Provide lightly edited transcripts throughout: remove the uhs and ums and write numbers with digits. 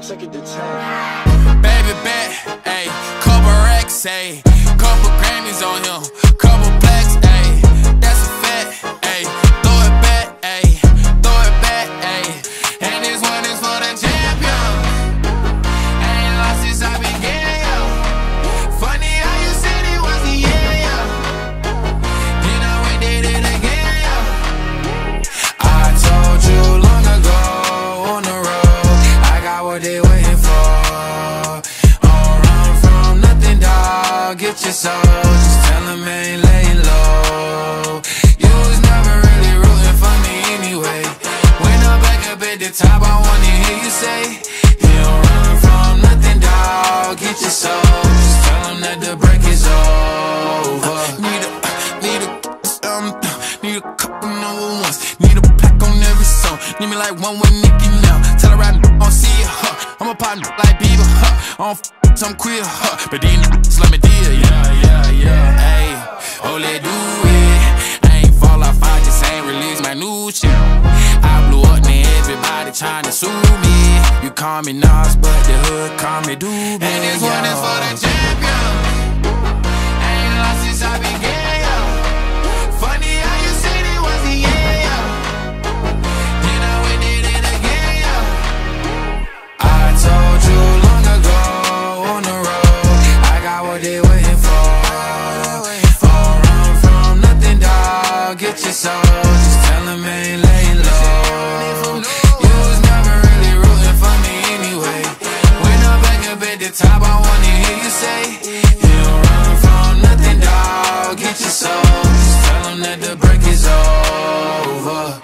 take it to 10. Baby bet, ayy, couple racks, ayy, couple Grammys on him, couple plaques, ayy, that's a fact, ayy, throw it back, ayy, throw it back, ayy, and this one is for the champion. Ain't lost since I began, yo. Funny how you said it was the year, yo. Then I went did it again, yo. I told you long ago on the road, I got what they waiting for. Get your soul, just tell them I ain't laying low. You was never really rooting for me anyway. When I'm back up at the top, I wanna hear you say, you don't run from nothing, dawg. Get your soul, just tell them that the break is over. Need a couple number ones. Need a plaque on every song. Need me like one with Nicki now. Tell her I don't see it, huh. I'm a partner like Bieber, huh. I don't I'm queer, huh. But these niggas let me deal, yeah. Ayy, oh, let's do it. I ain't fall off, I just ain't release my new shit. I blew up, now everybody tryna sue me. You call me Nas, but the hood call me Doobie. And this one is for the champion. Ain't lost since I began, yo. Funny how you said it was the year, yo. Then I went did it again, yo. I told you long ago on the road, I got what they waiting for. Don't run from nothing, dawg. Get your soul, just tell them I ain't laying low. You was never really rooting for me anyway. When I'm back up at the top, I wanna hear you say, you don't run from nothing, dawg. Get your soul, just tell them that the break is over.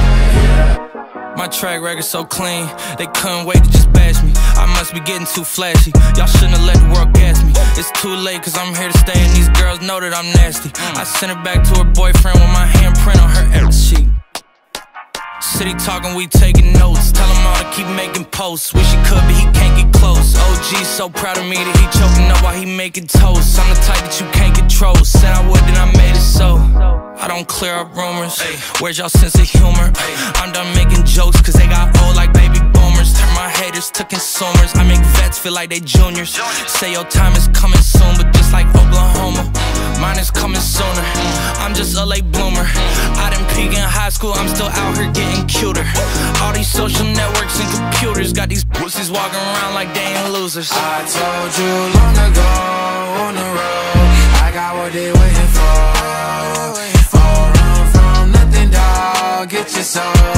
My track record so clean, they couldn't wait to just bash me. I must be getting too flashy, y'all shouldn't have let the world gas me. It's too late cause I'm here to stay and these girls know that I'm nasty. I sent her back to her boyfriend with my handprint on her ass sheet. City talking, we taking notes. Tell him all to keep making posts. Wish he could, but he can't get close. OG so proud of me that he choking up while he making toast. I'm the type that you can't control. Said I would, then I made it so. I don't clear up rumors. Where's y'all sense of humor? I'm done making jokes cause they got old like baby boomers. Turn my haters to consumers. I make vets feel like they juniors. Say your time is coming soon, but just like Oklahoma, mine is coming sooner. I'm just a late bloomer. I didn't peak in high school, I'm still out here getting cuter. All these social networks and computers got these pussies walking around like they ain't losers. I told you long ago on the road, I got what they waiting for. Don't run from nothing, dawg. Get your soul.